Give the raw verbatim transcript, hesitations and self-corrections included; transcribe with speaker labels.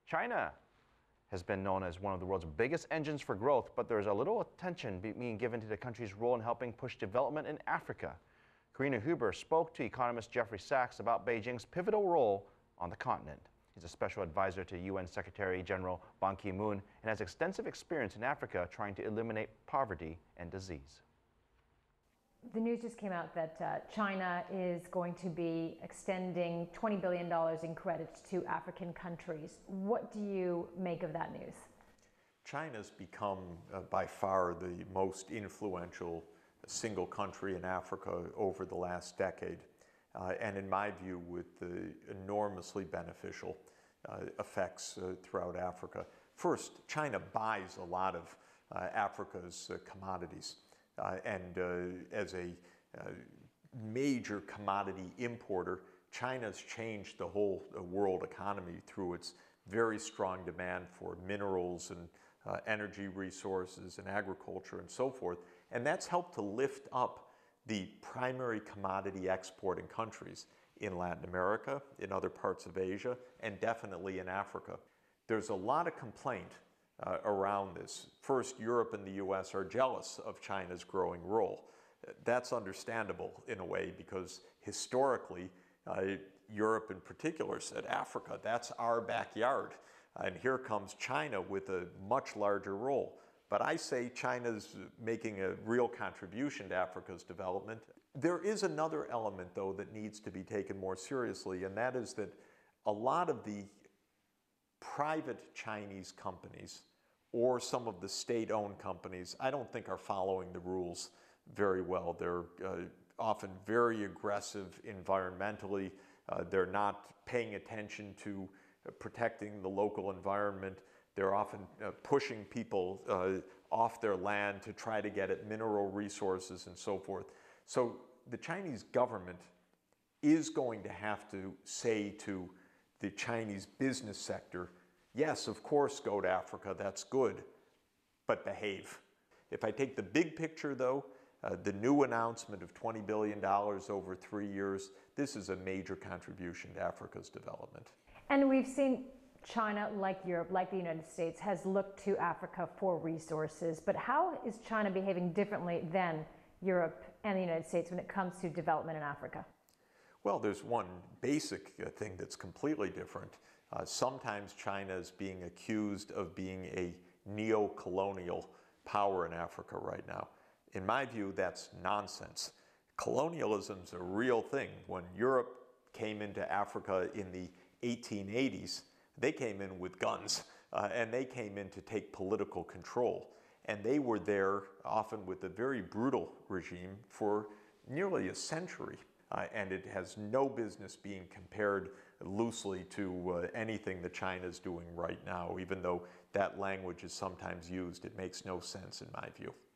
Speaker 1: China has been known as one of the world's biggest engines for growth, but there's a little attention being given to the country's role in helping push development in Africa. Karina Huber spoke to economist Jeffrey Sachs about Beijing's pivotal role on the continent. He's a special advisor to U N Secretary General Ban Ki-moon and has extensive experience in Africa trying to eliminate poverty and disease.
Speaker 2: The news just came out that uh, China is going to be extending twenty billion dollars in credits to African countries. What do you make of that news?
Speaker 3: China's become uh, by far the most influential single country in Africa over the last decade. Uh, and in my view, with the enormously beneficial uh, effects uh, throughout Africa. First, China buys a lot of uh, Africa's uh, commodities. Uh, and uh, as a uh, major commodity importer, China's changed the whole uh, world economy through its very strong demand for minerals and uh, energy resources and agriculture and so forth. And that's helped to lift up the primary commodity exporting countries in Latin America, in other parts of Asia, and definitely in Africa. There's a lot of complaint Uh, around this. First, Europe and the U S are jealous of China's growing role. That's understandable in a way because historically, uh, Europe in particular said, Africa, that's our backyard. And here comes China with a much larger role. But I say China's making a real contribution to Africa's development. There is another element, though, that needs to be taken more seriously, and that is that a lot of the private Chinese companies or some of the state-owned companies, I don't think are following the rules very well. They're uh, often very aggressive environmentally. Uh, they're not paying attention to uh, protecting the local environment. They're often uh, pushing people uh, off their land to try to get at mineral resources and so forth. So the Chinese government is going to have to say to the Chinese business sector, yes, of course, go to Africa, that's good, but behave. If I take the big picture, though, uh, the new announcement of twenty billion dollars over three years, this is a major contribution to Africa's development.
Speaker 2: And we've seen China, like Europe, like the United States, has looked to Africa for resources, but how is China behaving differently than Europe and the United States when it comes to development in Africa?
Speaker 3: Well, there's one basic uh, thing that's completely different. Uh, sometimes China is being accused of being a neo-colonial power in Africa right now. In my view, that's nonsense. Colonialism's a real thing. When Europe came into Africa in the eighteen eighties, they came in with guns, uh, and they came in to take political control. And they were there, often with a very brutal regime, for nearly a century. Uh, and it has no business being compared loosely to uh, anything that China's doing right now, even though that language is sometimes used. It makes no sense in my view.